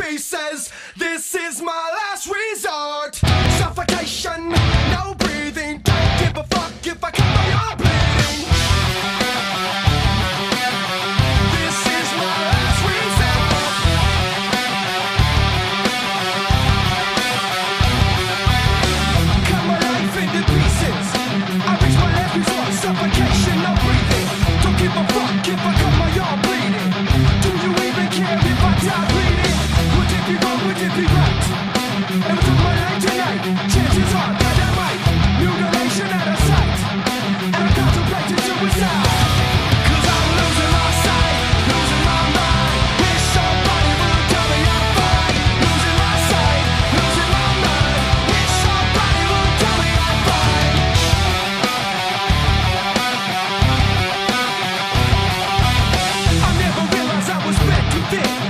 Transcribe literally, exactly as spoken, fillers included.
pieces. This is my last resort. Suffocation, no breathing. Don't give a fuck if I cut my arm bleeding. This is my last resort. Cut my life into pieces. I reach my last resort. Suffocation, no breathing. Don't give a fuck if I cut my arm bleeding. Do you even care if I die bleeding? Would it be wrong, would it be right? If I took my life tonight, chances are that I might. Mutilation out of sight. And I'm contemplating suicide. Cause I'm losing my sight, losing my mind. Wish somebody would tell me I'm fine. Losing my sight, losing my mind. Wish somebody would tell me I'm fine. I never realized I was back to this.